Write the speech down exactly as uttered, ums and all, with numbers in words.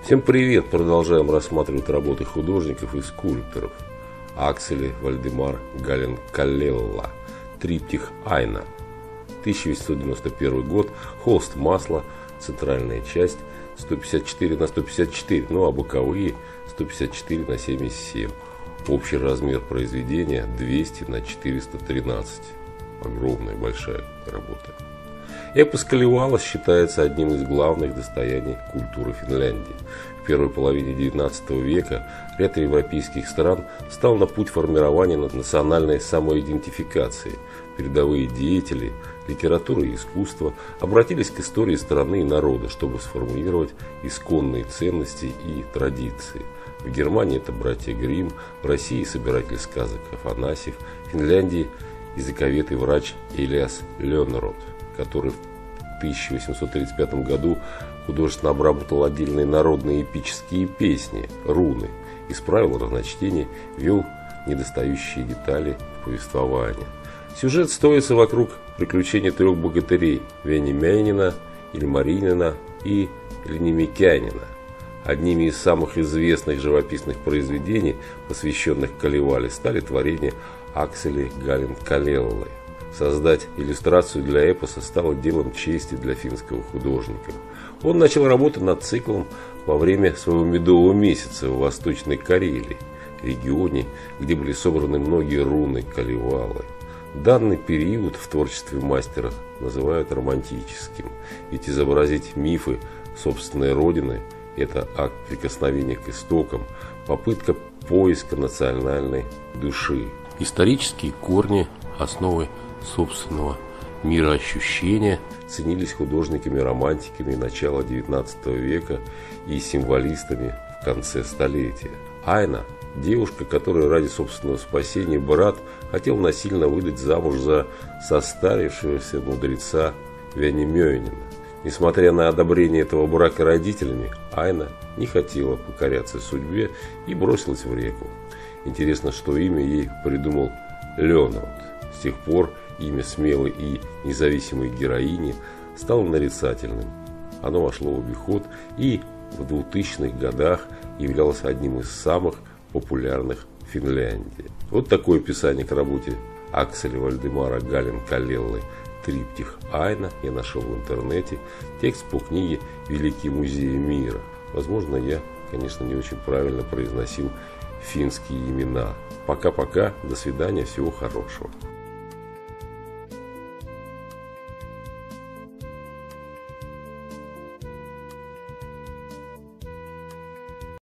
Всем привет! Продолжаем рассматривать работы художников и скульпторов. Аксель Вальдемар Гален-Каллелла. Триптих Айна. тысяча восемьсот девяносто первый год. Холст масла. Центральная часть сто пятьдесят четыре на сто пятьдесят четыре, ну а боковые сто пятьдесят четыре на семьдесят семь. Общий размер произведения двести на четыреста тринадцать. Огромная, большая работа. Эпос Калевала считается одним из главных достояний культуры Финляндии. В первой половине девятнадцатого века ряд европейских стран стал на путь формирования национальной самоидентификации. Передовые деятели литературы и искусства обратились к истории страны и народа, чтобы сформулировать исконные ценности и традиции. В Германии это братья Гримм, в России собиратель сказок Афанасьев, в Финляндии языковед и врач Элиас Лёнерот, который в тысяча восемьсот тридцать пятом году художественно обработал отдельные народные эпические песни, руны, исправил разночтение, ввел недостающие детали в повествование. Сюжет строится вокруг приключений трех богатырей – Вениаминина, Ильмаринина и Ленимикянина. Одними из самых известных живописных произведений, посвященных Калевале, стали творения Акселя Гален-Каллеллы. Создать иллюстрацию для эпоса стало делом чести для финского художника. Он начал работу над циклом во время своего медового месяца в Восточной Карелии, регионе, где были собраны многие руны Калевалы. Данный период в творчестве мастера называют романтическим, ведь изобразить мифы собственной родины – это акт прикосновения к истокам, попытка поиска национальной души. Исторические корни, основы собственного мироощущения ценились художниками-романтиками начала девятнадцатого века и символистами в конце столетия. Айна – девушка, которую ради собственного спасения брат хотел насильно выдать замуж за состарившегося мудреца Вениаминина. Несмотря на одобрение этого брака родителями, Айна не хотела покоряться судьбе и бросилась в реку. Интересно, что имя ей придумал Лёнерот. С тех пор имя смелой и независимой героини стало нарицательным. Оно вошло в обиход и в двухтысячных годах являлось одним из самых популярных в Финляндии. Вот такое описание к работе Акселя Вальдемара Гален-Каллеллы «Триптих Айна» я нашел в интернете. Текст по книге «Великие музеи мира». Возможно, я, конечно, не очень правильно произносил финские имена. Пока-пока, до свидания, всего хорошего.